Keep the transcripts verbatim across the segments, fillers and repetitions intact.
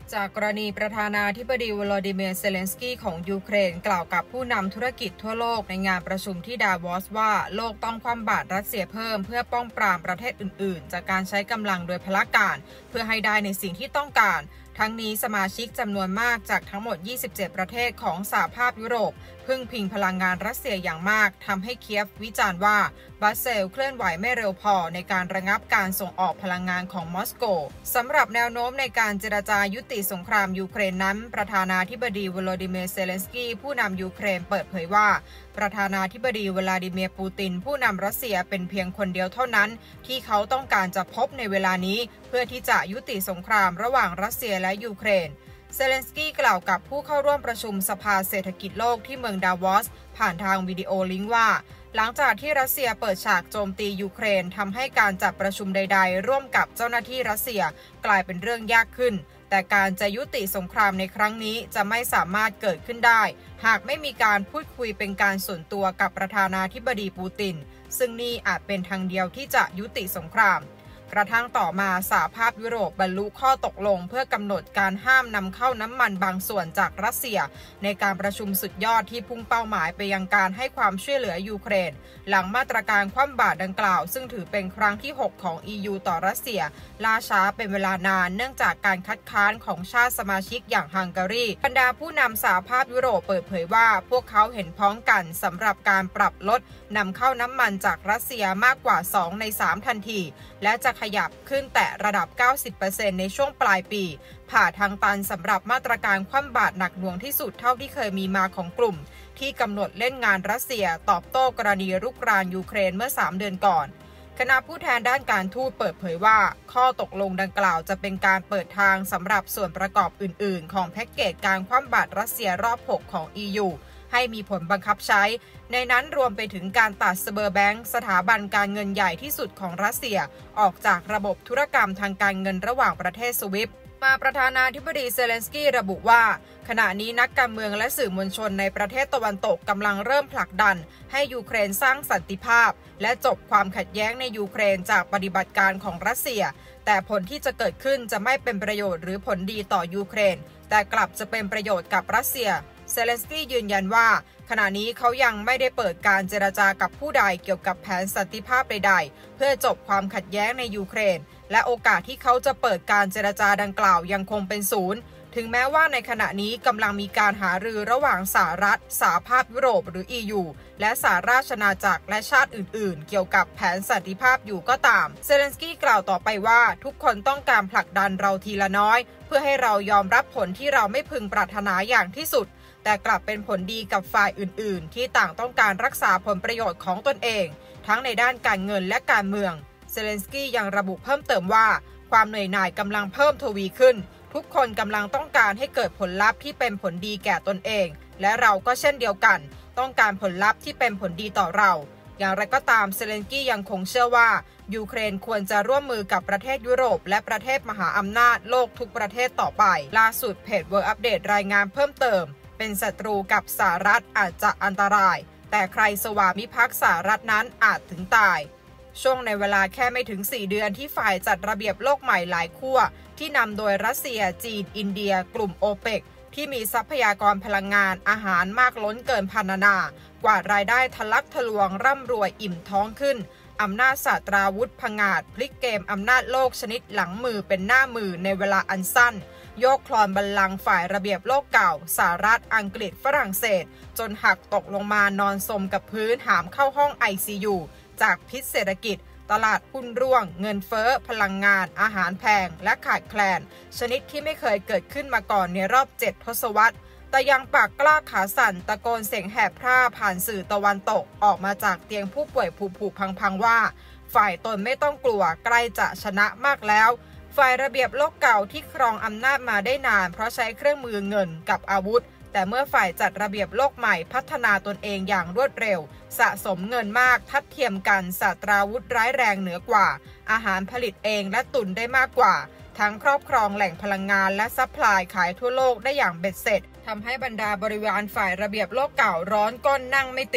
จากกรณีประธานาธิบดีวโลดิเมียร์เซเลนสกี้ของยูเครนกล่าวกับผู้นำธุรกิจทั่วโลกในงานประชุมที่ดาวอสว่าโลกต้องคว่ำบาตรรัสเซียเพิ่มเพื่อป้องปรามประเทศอื่นๆจากการใช้กำลังโดยพละการเพื่อให้ได้ในสิ่งที่ต้องการทั้งนี้สมาชิกจำนวนมากจากทั้งหมดยี่สิบเจ็ดประเทศของสหภาพยุโรปพึ่งพิงพลังงานรัสเซียอย่างมากทำให้เคียฟวิจารณ์ว่าบรัสเซลส์เคลื่อนไหวไม่เร็วพอในการระงับการส่งออกพลังงานของมอสโกสำหรับแนวโน้มในการเจรจายุติสงครามยูเครนนั้นประธานาธิบดีวโลดิเมียร์เซเลนสกี้ผู้นำยูเครนเปิดเผยว่าประธานาธิบดีวลาดิเมียร์ปูตินผู้นำรัสเซียเป็นเพียงคนเดียวเท่านั้นที่เขาต้องการจะพบในเวลานี้เพื่อที่จะยุติสงครามระหว่างรัสเซียและยูเครนเซเลนสกี้กล่าวกับผู้เข้าร่วมประชุมสภาเศรษฐกิจโลกที่เมืองดาวอสผ่านทางวิดีโอลิงก์ว่าหลังจากที่รัสเซียเปิดฉากโจมตียูเครนทำให้การจัดประชุมใดๆร่วมกับเจ้าหน้าที่รัสเซียกลายเป็นเรื่องยากขึ้นแต่การจะยุติสงครามในครั้งนี้จะไม่สามารถเกิดขึ้นได้หากไม่มีการพูดคุยเป็นการส่วนตัวกับประธานาธิบดีปูตินซึ่งนี่อาจเป็นทางเดียวที่จะยุติสงครามกระทั่งต่อมาสหภาพยุโรปบรรลุข้อตกลงเพื่อกำหนดการห้ามนำเข้าน้ำมันบางส่วนจากรัสเซียในการประชุมสุดยอดที่พุ่งเป้าหมายไปยังการให้ความช่วยเหลือยูเครนหลังมาตรการคว่ำบาตรดังกล่าวซึ่งถือเป็นครั้งที่หกของ อี ยู ต่อรัสเซียล่าช้าเป็นเวลานานเนื่องจากการคัดค้านของชาติสมาชิกอย่างฮังการีบรรดาผู้นำสหภาพยุโรปเปิดเผยว่าพวกเขาเห็นพ้องกันสำหรับการปรับลดนำเข้าน้ำมันจากรัสเซียมากกว่าสองในสามทันทีและจะขยับขึ้นแต่ระดับ เก้าสิบเปอร์เซ็นต์ ในช่วงปลายปีผ่าทางตันสำหรับมาตรการคว่ำบาตรหนักหน่วงที่สุดเท่าที่เคยมีมาของกลุ่มที่กำหนดเล่นงานรัสเซียตอบโต้กรณีรุกรานยูเครนเมื่อสามเดือนก่อนคณะผู้แทนด้านการทูตเปิดเผยว่าข้อตกลงดังกล่าวจะเป็นการเปิดทางสำหรับส่วนประกอบอื่นๆของแพ็กเกจการคว่ำบาตรรัสเซียรอบหกของ อี ยู ให้มีผลบังคับใช้ในนั้นรวมไปถึงการตัดสเบอร์แบงก์สถาบันการเงินใหญ่ที่สุดของรัสเซียออกจากระบบธุรกรรมทางการเงินระหว่างประเทศสวิฟต์มาประธานาธิบดีเซเลนสกี้ระบุว่าขณะนี้นักการเมืองและสื่อมวลชนในประเทศตะวันตกกำลังเริ่มผลักดันให้ยูเครนสร้างสันติภาพและจบความขัดแย้งในยูเครนจากปฏิบัติการของรัสเซียแต่ผลที่จะเกิดขึ้นจะไม่เป็นประโยชน์หรือผลดีต่อยูเครนแต่กลับจะเป็นประโยชน์กับรัสเซียเซเลนสกี้ยืนยันว่าขณะนี้เขายังไม่ได้เปิดการเจรจากับผู้ใดเกี่ยวกับแผนสันติภาพใดๆเพื่อจบความขัดแย้งในยูเครนและโอกาสที่เขาจะเปิดการเจรจาดังกล่าวยังคงเป็นศูนย์ถึงแม้ว่าในขณะนี้กำลังมีการหารือระหว่างสหรัฐสหภาพยุโรปหรือ อี ยู และสหราชอาณาจักรและชาติอื่นๆเกี่ยวกับแผนสันติภาพอยู่ก็ตามเซเลนสกี้กล่าวต่อไปว่าทุกคนต้องการผลักดันเราทีละน้อยเพื่อให้เรายอมรับผลที่เราไม่พึงปรารถนาอย่างที่สุดแต่กลับเป็นผลดีกับฝ่ายอื่นๆที่ต่างต้องการรักษาผลประโยชน์ของตนเองทั้งในด้านการเงินและการเมืองเซเลนสกี้ยังระบุเพิ่มเติมว่าความเหนื่อยหน่ายกำลังเพิ่มทวีขึ้นทุกคนกำลังต้องการให้เกิดผลลัพธ์ที่เป็นผลดีแก่ตนเองและเราก็เช่นเดียวกันต้องการผลลัพธ์ที่เป็นผลดีต่อเราอย่างไรก็ตามเซเลนสกี้ยังคงเชื่อว่ายูเครนควรจะร่วมมือกับประเทศยุโรปและประเทศมหาอำนาจโลกทุกประเทศต่อไปล่าสุดเพจ World Update รายงานเพิ่มเติมเป็นศัตรูกับสหรัฐอาจจะอันตรายแต่ใครสวามิภักดิ์สหรัฐนั้นอาจถึงตายช่วงในเวลาแค่ไม่ถึงสี่เดือนที่ฝ่ายจัดระเบียบโลกใหม่หลายขั้วที่นำโดยรัสเซียจีนอินเดียกลุ่มโอเปกที่มีทรัพยากรพลังงานอาหารมากล้นเกินพรรณนากว่ารายได้ทะลักทะลวงร่ำรวยอิ่มท้องขึ้นอำนาจศาสตราวุธผงาดพลิกเกมอำนาจโลกชนิดหลังมือเป็นหน้ามือในเวลาอันสั้นโยกคลอนบัลลังก์ฝ่ายระเบียบโลกเก่าสหรัฐอังกฤษฝรั่งเศสจนหักตกลงมานอนสมกับพื้นหามเข้าห้อง ไอ ซี ยู จากพิษเศรษฐกิจตลาดหุ้นร่วงเงินเฟ้อพลังงานอาหารแพงและขาดแคลนชนิดที่ไม่เคยเกิดขึ้นมาก่อนในรอบเจ็ดทศวรรษแต่ยังปากกล้าขาสั่นตะโกนเสียงแหบพร่าผ่านสื่อตะวันตกออกมาจากเตียงผู้ป่วยผุๆพังๆว่าฝ่ายตนไม่ต้องกลัวใกล้จะชนะมากแล้วฝ่ายระเบียบโลกเก่าที่ครองอำนาจมาได้นานเพราะใช้เครื่องมือเงินกับอาวุธแต่เมื่อฝ่ายจัดระเบียบโลกใหม่พัฒนาตนเองอย่างรวดเร็วสะสมเงินมากทัดเทียมกันศาสตราวุธร้ายแรงเหนือกว่าอาหารผลิตเองและตุนได้มากกว่าทั้งครอบครองแหล่งพลังงานและซัพพลายขายทั่วโลกได้อย่างเบ็ดเสร็จทำให้บรรดาบริวารฝ่ายระเบียบโลกเก่าร้อนก้นนั่งไม่ติด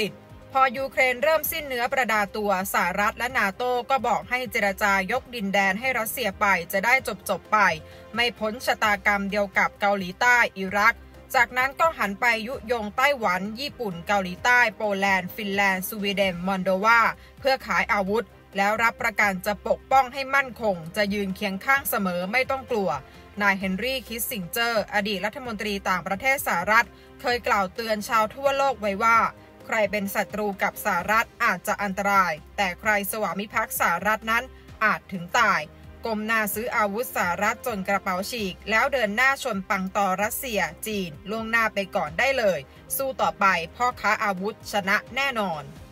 พอยูเครนเริ่มสิ้นเนื้อประดาตัวสหรัฐและนาโต้ก็บอกให้เจรจายกดินแดนให้รัสเซียไปจะได้จบจบไปไม่พ้นชะตากรรมเดียวกับเกาหลีใต้อิรักจากนั้นก็หันไปยุยงไต้หวันญี่ปุ่นเกาหลีใต้โปแลนด์ฟินแลนด์สวีเดนมอนโดวาเพื่อขายอาวุธแล้วรับประกันจะปกป้องให้มั่นคงจะยืนเคียงข้างเสมอไม่ต้องกลัวนายเฮนรี่คิสซิงเจอร์อดีตรัฐมนตรีต่างประเทศสหรัฐเคยกล่าวเตือนชาวทั่วโลกไว้ว่าใครเป็นศัตรูกับสหรัฐอาจจะอันตรายแต่ใครสวามิภักดิ์สหรัฐนั้นอาจถึงตายก้มหน้าซื้ออาวุธสหรัฐจนกระเป๋าฉีกแล้วเดินหน้าชนปังต่อรัสเซียจีนล่วงหน้าไปก่อนได้เลยสู้ต่อไปพ่อค้าอาวุธชนะแน่นอน